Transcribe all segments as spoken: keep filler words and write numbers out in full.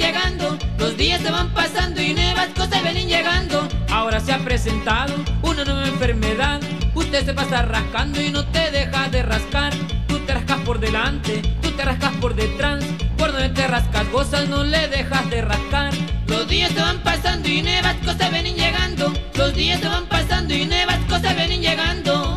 llegando, los días se van pasando y nuevas cosas vienen llegando. Ahora se ha presentado una nueva enfermedad. Usted se pasa rascando y no te deja de rascar. Tú te rascas por delante, tú te rascas por detrás. Por donde te rascas gozas, no le dejas de rascar. Los días se van pasando y nuevas cosas vienen llegando. Los días se van pasando y nuevas cosas vienen llegando.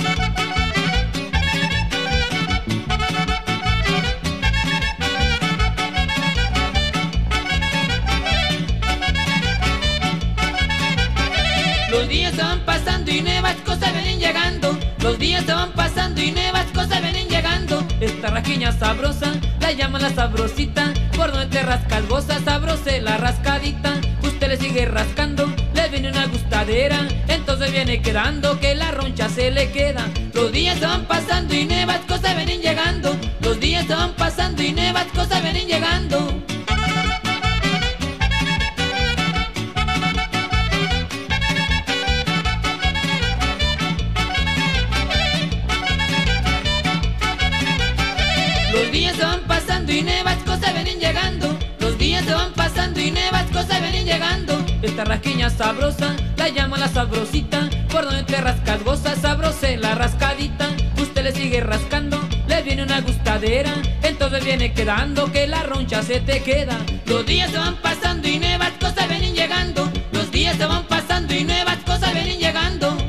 Los días se van pasando y nuevas cosas vienen llegando. Los días se van pasando y nuevas cosas vienen llegando. Esta rasquiña sabrosa la llaman la sabrosita. Por donde te rascas goza, sabrose la rascadita. Usted le sigue rascando, le viene una gustadera. Entonces viene quedando que la roncha se le queda. Los días se van pasando y nuevas cosas vienen llegando. Los días se van pasando y nuevas cosas vienen llegando. Los días se van pasando y nuevas cosas vienen llegando. Los días se van pasando y nuevas cosas vienen llegando. Esta rasquiña sabrosa la llaman la sabrosita. Por donde te rascas goza, sabrose la rascadita. Usted le sigue rascando, le viene una gustadera. Entonces viene quedando que la roncha se te queda. Los días se van pasando y nuevas cosas vienen llegando. Los días se van pasando y nuevas cosas vienen llegando.